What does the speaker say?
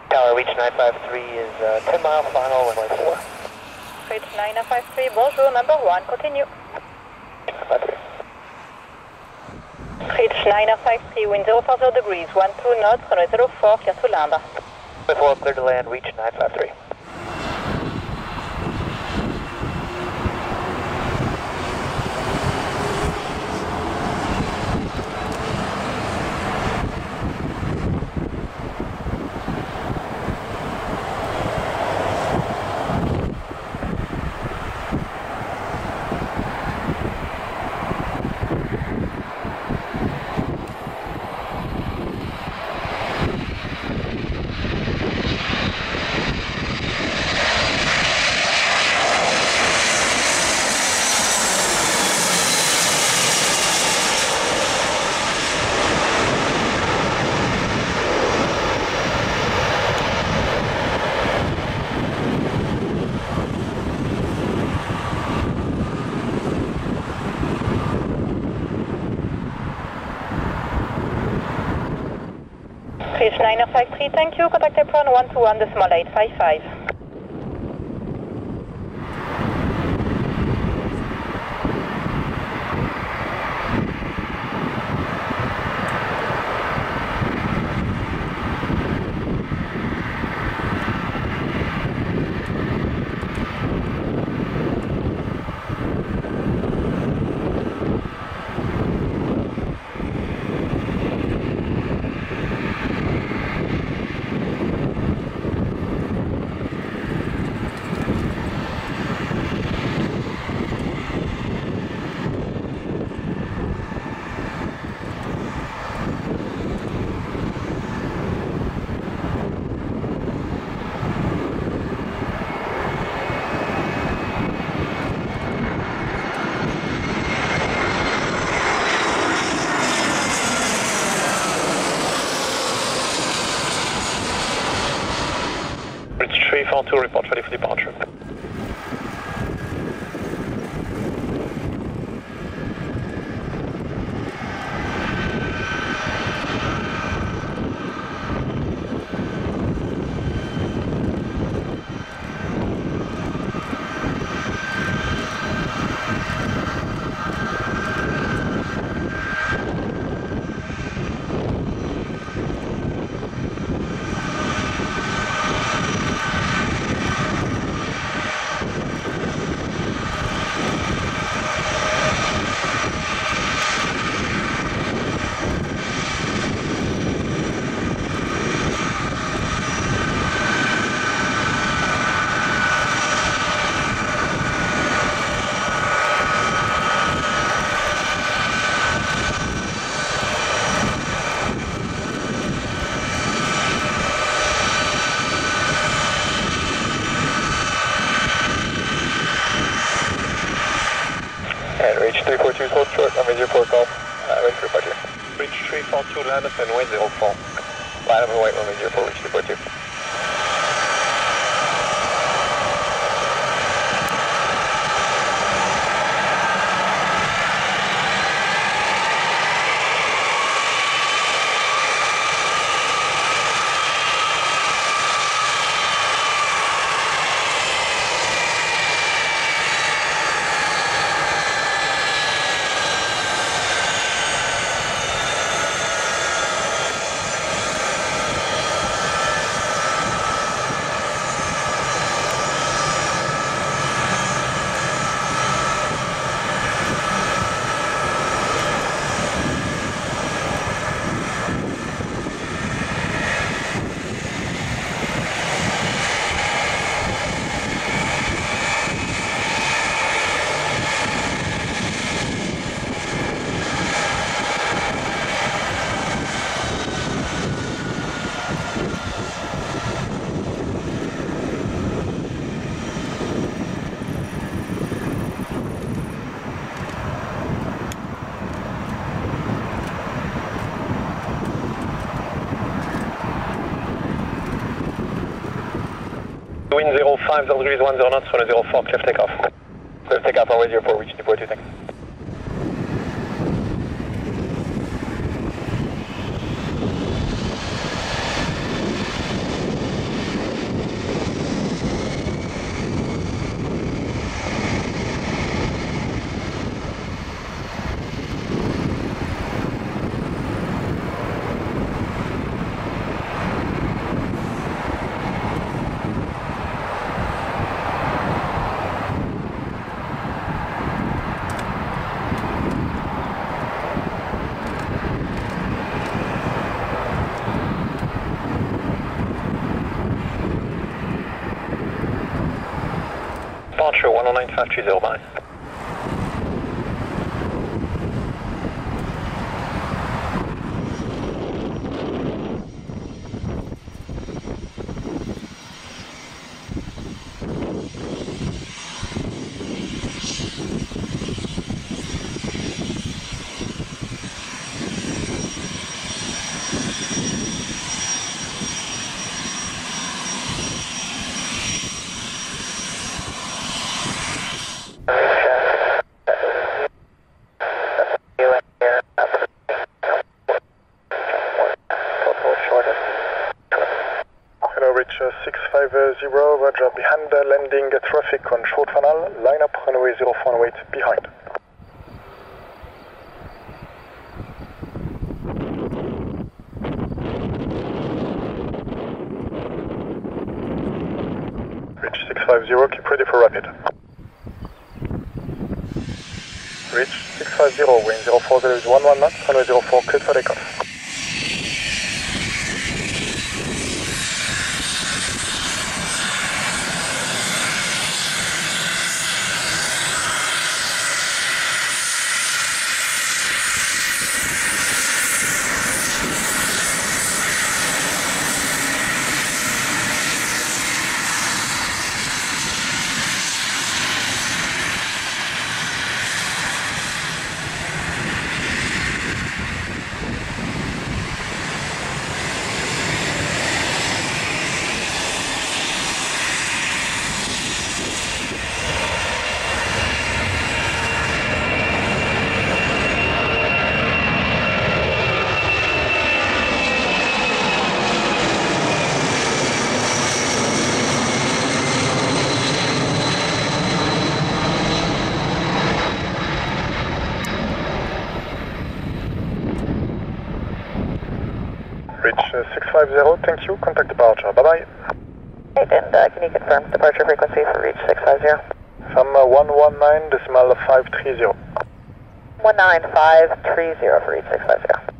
Tower, reach 953 is 10 mile final, runway 4. Reach 953, bonjour, number 1, continue. 953. Reach 953, wind 040 degrees, 12 knots, runway 04, clear to land. Runway 4, clear to land, reach 953. Reach 953, thank you. Contact apron 121.855. Bridge 342, report ready for departure. And reach 342, hold short, runway 04 call, ready for departure. Reach 342, land us and wind 04. Line up and white, runway 04, reach 342. Wind 05, 0 degrees, 10 knots, runway 04, clear takeoff. Clear takeoff, runway 04, reach 242, thanks. departure 109530, bye. Hello, reach 650, roger, behind the landing traffic on short funnel, line up runway 04 wait behind. Reach 650, keep ready for rapid. Reach 650, wind 040 is 11 knots, runway 04 cleared for takeoff. Reach 650, thank you, contact departure, bye-bye. Right, and can you confirm departure frequency for reach 650? From 119.530. 19530 for reach 650.